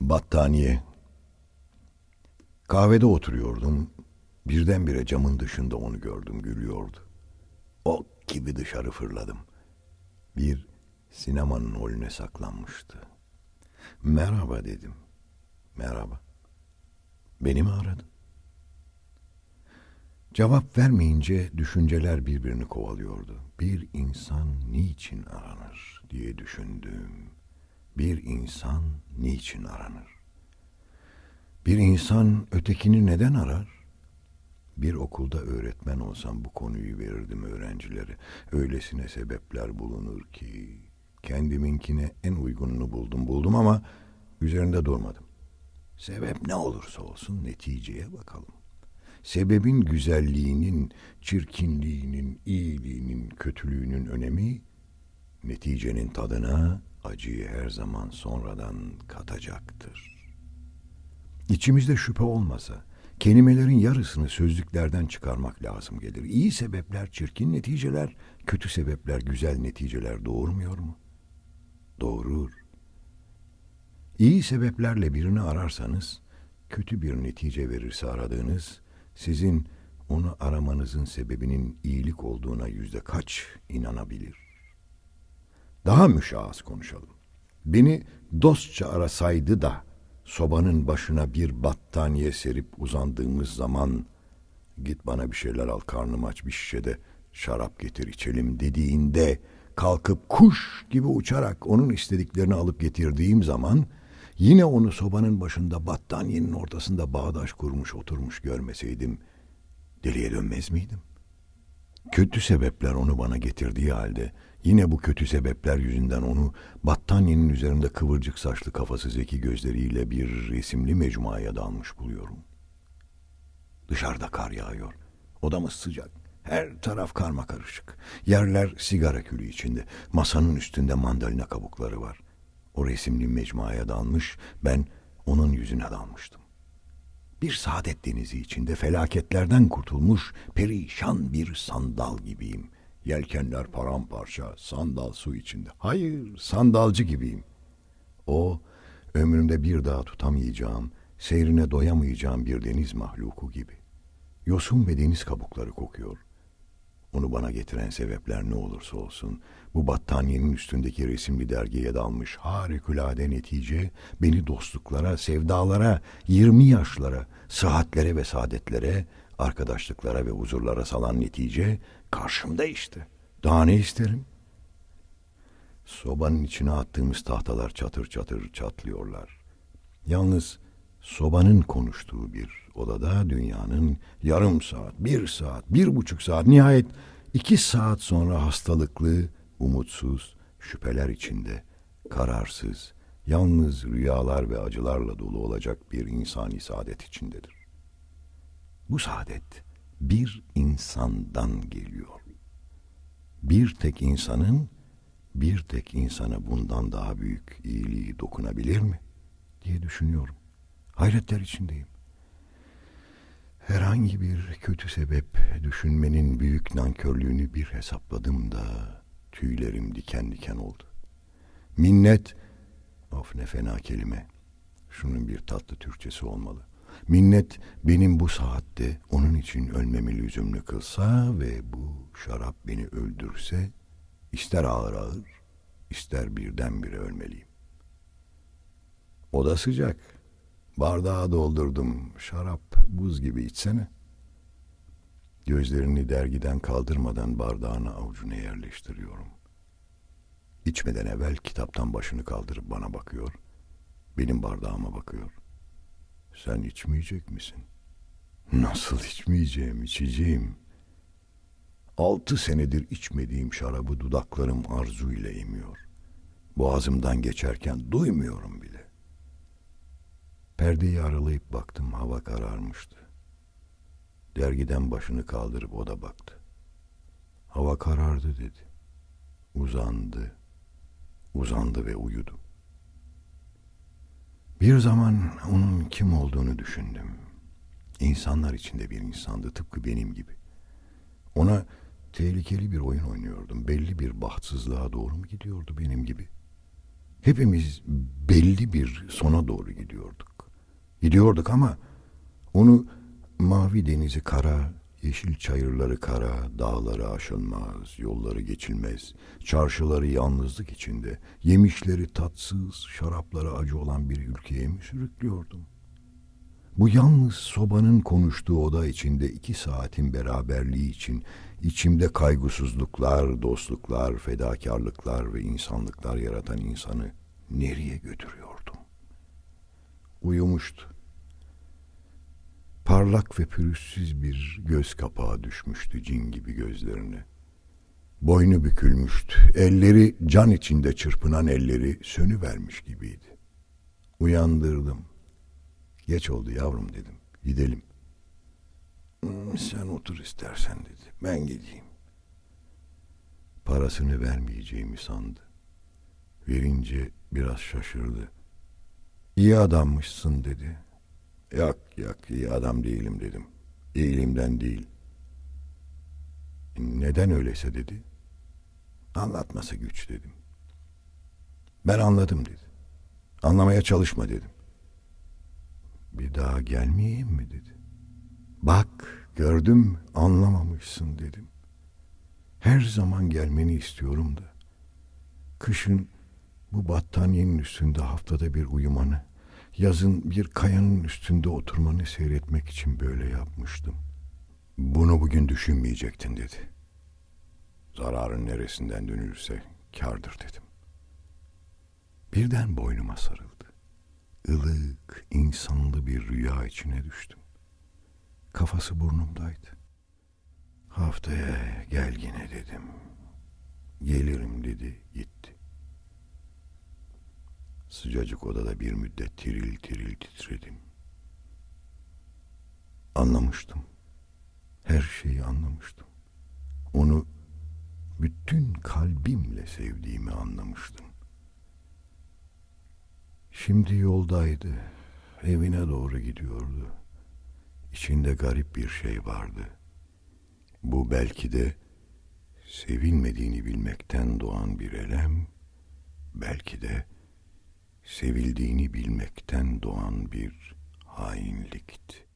Battaniye. Kahvede oturuyordum. Birdenbire camın dışında onu gördüm, gülüyordu. Ok gibi dışarı fırladım. Bir sinemanın holüne saklanmıştı. Merhaba dedim. Merhaba. Beni mi aradın? Cevap vermeyince düşünceler birbirini kovalıyordu. Bir insan niçin aranır diye düşündüm. Bir insan niçin aranır? Bir insan ötekini neden arar? Bir okulda öğretmen olsam bu konuyu verirdim öğrencilere. Öylesine sebepler bulunur ki kendiminkine en uygununu buldum ama üzerinde durmadım. Sebep ne olursa olsun neticeye bakalım. Sebebin güzelliğinin, çirkinliğinin, iyiliğinin, kötülüğünün önemi neticenin tadına acıyı her zaman sonradan katacaktır. İçimizde şüphe olmasa kelimelerin yarısını sözlüklerden çıkarmak lazım gelir. İyi sebepler çirkin neticeler, kötü sebepler güzel neticeler doğurmuyor mu? Doğurur. İyi sebeplerle birini ararsanız, kötü bir netice verirse aradığınız, sizin onu aramanızın sebebinin iyilik olduğuna yüzde kaç inanabilir? Daha müşahhas konuşalım. Beni dostça arasaydı da, sobanın başına bir battaniye serip uzandığımız zaman, git bana bir şeyler al, karnım aç, bir şişede şarap getir içelim dediğinde, kalkıp kuş gibi uçarak onun istediklerini alıp getirdiğim zaman, yine onu sobanın başında battaniyenin ortasında bağdaş kurmuş oturmuş görmeseydim, deliye dönmez miydim? Kötü sebepler onu bana getirdiği halde, yine bu kötü sebepler yüzünden onu battaniyenin üzerinde kıvırcık saçlı kafası zeki gözleriyle bir resimli mecmuaya dalmış buluyorum. Dışarıda kar yağıyor. Odamız sıcak. Her taraf karmakarışık. Yerler sigara külü içinde. Masanın üstünde mandalina kabukları var. O resimli mecmuaya dalmış, ben onun yüzüne dalmıştım. Bir saadet denizi içinde felaketlerden kurtulmuş perişan bir sandal gibiyim. Yelkenler paramparça, sandal su içinde. Hayır, sandalcı gibiyim. O, ömrümde bir daha tutamayacağım, seyrine doyamayacağım bir deniz mahluku gibi. Yosun ve deniz kabukları kokuyor. Onu bana getiren sebepler ne olursa olsun, bu battaniyenin üstündeki resimli dergiye dalmış harikulade netice, beni dostluklara, sevdalara, 20 yaşlara, sıhhatlere ve saadetlere, arkadaşlıklara ve huzurlara salan netice karşımda işte. Daha ne isterim? Sobanın içine attığımız tahtalar çatır çatır çatlıyorlar. Yalnız sobanın konuştuğu bir odada dünyanın yarım saat, 1 saat, 1,5 saat, nihayet 2 saat sonra hastalıklı, umutsuz, şüpheler içinde, kararsız, yalnız rüyalar ve acılarla dolu olacak bir insani saadet içindedir. Bu saadet bir insandan geliyor. Bir tek insanın, bir tek insana bundan daha büyük iyiliği dokunabilir mi diye düşünüyorum. Hayretler içindeyim. Herhangi bir kötü sebep düşünmenin büyük nankörlüğünü bir hesapladım da tüylerim diken diken oldu. Minnet, of ne fena kelime. Şunun bir tatlı Türkçesi olmalı. Minnet benim bu saatte onun için ölmemi lüzumlu kılsa ve bu şarap beni öldürse, ister ağır ağır, ister birdenbire ölmeliyim. Oda sıcak. Bardağı doldurdum. Şarap buz gibi, içsene. Gözlerini dergiden kaldırmadan bardağını avucuna yerleştiriyorum. İçmeden evvel kitaptan başını kaldırıp bana bakıyor. Benim bardağıma bakıyor. Sen içmeyecek misin? Nasıl içmeyeceğim, içeceğim. 6 senedir içmediğim şarabı dudaklarım arzuyla emiyor. Boğazımdan geçerken duymuyorum bile. Perdeyi aralayıp baktım, hava kararmıştı. Dergiden başını kaldırıp o da baktı. Hava karardı dedi. Uzandı. Uzandı ve uyudu. Bir zaman onun kim olduğunu düşündüm. İnsanlar içinde bir insandı, tıpkı benim gibi. Ona tehlikeli bir oyun oynuyordum. Belli bir bahtsızlığa doğru mu gidiyordu benim gibi? Hepimiz belli bir sona doğru gidiyorduk. Gidiyorduk ama onu mavi denizi kara, yeşil çayırları kara, dağları aşılmaz, yolları geçilmez, çarşıları yalnızlık içinde, yemişleri tatsız, şarapları acı olan bir ülkeye mi sürüklüyordum? Bu yalnız sobanın konuştuğu oda içinde 2 saatin beraberliği için içimde kaygısızlıklar, dostluklar, fedakarlıklar ve insanlıklar yaratan insanı nereye götürüyordum? Uyumuştu. Parlak ve pürüzsüz bir göz kapağı düşmüştü cin gibi gözlerine. Boynu bükülmüştü. Elleri, can içinde çırpınan elleri sönüvermiş gibiydi. Uyandırdım. Geç oldu yavrum dedim. Gidelim. Sen otur istersen dedi. Ben gideyim. Parasını vermeyeceğimi sandı. Verince biraz şaşırdı. İyi adammışsın dedi. Yok iyi adam değilim dedim. İyiliğimden değil. Neden öyleyse dedi. Anlatması güç dedim. Ben anladım dedi. Anlamaya çalışma dedim. Bir daha gelmeyeyim mi dedi. Bak gördüm anlamamışsın dedim. Her zaman gelmeni istiyorum da. Kışın bu battaniyenin üstünde haftada bir uyumanı, yazın bir kayanın üstünde oturmanı seyretmek için böyle yapmıştım. Bunu bugün düşünmeyecektin dedi. Zararın neresinden dönülürse kârdır dedim. Birden boynuma sarıldı. Ilık, insanlı bir rüya içine düştüm. Kafası burnumdaydı. Haftaya gel yine dedim. Gelirim dedi, gitti. Sıcacık odada bir müddet tiril tiril titredim. Anlamıştım. Her şeyi anlamıştım. Onu bütün kalbimle sevdiğimi anlamıştım. Şimdi yoldaydı. Evine doğru gidiyordu. İçinde garip bir şey vardı. Bu belki de sevilmediğini bilmekten doğan bir elem, belki de sevildiğini bilmekten doğan bir hainlikti.